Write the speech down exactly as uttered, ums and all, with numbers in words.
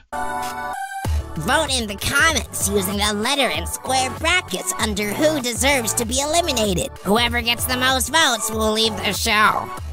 Vote in the comments using the letter and square brackets under who deserves to be eliminated. Whoever gets the most votes will leave the show.